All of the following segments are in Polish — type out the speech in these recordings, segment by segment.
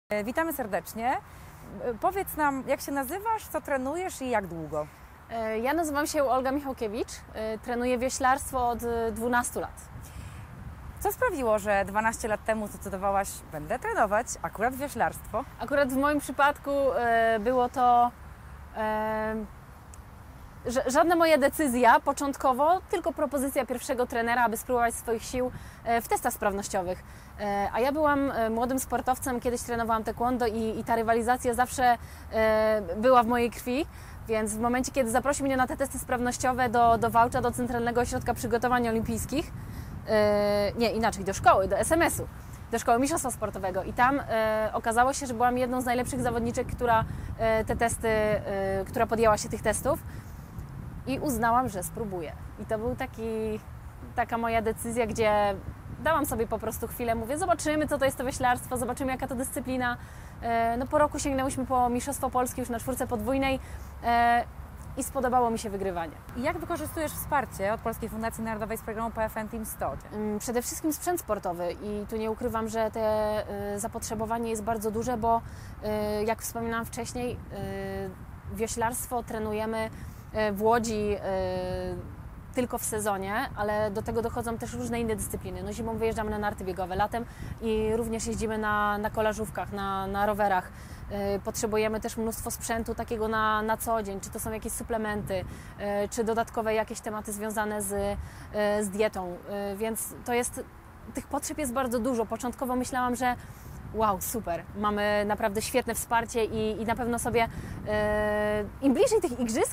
Witamy serdecznie. Powiedz nam, jak się nazywasz, co trenujesz i jak długo? Ja nazywam się Olga Michałkiewicz, trenuję wioślarstwo od 12 lat. Co sprawiło, że 12 lat temu zdecydowałaś, będę trenować akurat wioślarstwo? Akurat w moim przypadku było to żadna moja decyzja początkowo, tylko propozycja pierwszego trenera, aby spróbować swoich sił w testach sprawnościowych. A ja byłam młodym sportowcem, kiedyś trenowałam taekwondo i ta rywalizacja zawsze była w mojej krwi. Więc w momencie, kiedy zaprosił mnie na te testy sprawnościowe do Wałcza, do Centralnego Ośrodka Przygotowań Olimpijskich, nie, inaczej, do szkoły, do SMS-u, do Szkoły Mistrzostwa Sportowego i tam okazało się, że byłam jedną z najlepszych zawodniczek, która podjęła się tych testów i uznałam, że spróbuję. I to był taka moja decyzja, gdzie dałam sobie po prostu chwilę, mówię, zobaczymy, co to jest to wioślarstwo, zobaczymy, jaka to dyscyplina. No po roku sięgnęłyśmy po Mistrzostwo Polski już na czwórce podwójnej i spodobało mi się wygrywanie. I jak wykorzystujesz wsparcie od Polskiej Fundacji Narodowej z programu PFN Team 100? Przede wszystkim sprzęt sportowy i tu nie ukrywam, że te zapotrzebowanie jest bardzo duże, bo jak wspominałam wcześniej, wioślarstwo trenujemy w Łodzi tylko w sezonie, ale do tego dochodzą też różne inne dyscypliny. No zimą wyjeżdżamy na narty biegowe, latem i również jeździmy na kolażówkach, na rowerach. Potrzebujemy też mnóstwo sprzętu takiego na co dzień, czy to są jakieś suplementy, czy dodatkowe jakieś tematy związane z dietą, więc tych potrzeb jest bardzo dużo. Początkowo myślałam, że wow, super, mamy naprawdę świetne wsparcie i na pewno sobie im bliżej tych igrzysk,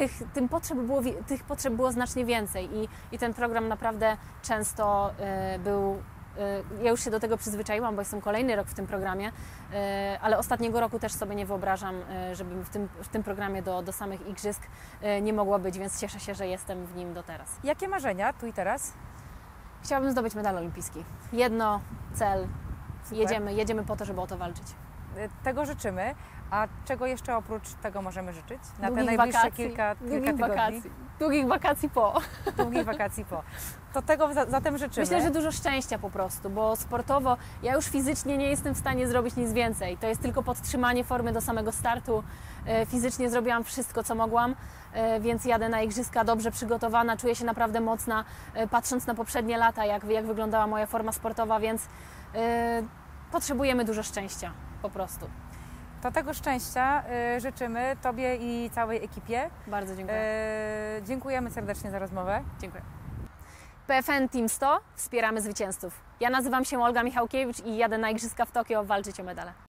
tych potrzeb było znacznie więcej i ten program naprawdę często był. Ja już się do tego przyzwyczaiłam, bo jestem kolejny rok w tym programie, ale ostatniego roku też sobie nie wyobrażam, żebym w tym programie do samych igrzysk nie mogła być, więc cieszę się, że jestem w nim do teraz. Jakie marzenia tu i teraz? Chciałabym zdobyć medal olimpijski. Cel. Jedziemy po to, żeby o to walczyć. Tego życzymy. A czego jeszcze oprócz tego możemy życzyć? Na Długich te najbliższe wakacji, kilka tygodni? Długich wakacji po. Długich wakacji po. To tego zatem życzymy. Myślę, że dużo szczęścia po prostu, bo sportowo ja już fizycznie nie jestem w stanie zrobić nic więcej. To jest tylko podtrzymanie formy do samego startu. Fizycznie zrobiłam wszystko, co mogłam, więc jadę na igrzyska dobrze przygotowana, czuję się naprawdę mocna, patrząc na poprzednie lata, jak wyglądała moja forma sportowa, więc potrzebujemy dużo szczęścia po prostu. To tego szczęścia życzymy Tobie i całej ekipie. Bardzo dziękuję. Dziękujemy serdecznie za rozmowę. Dziękuję. PFN Team 100 wspieramy zwycięzców. Ja nazywam się Olga Michałkiewicz i jadę na Igrzyska w Tokio walczyć o medale.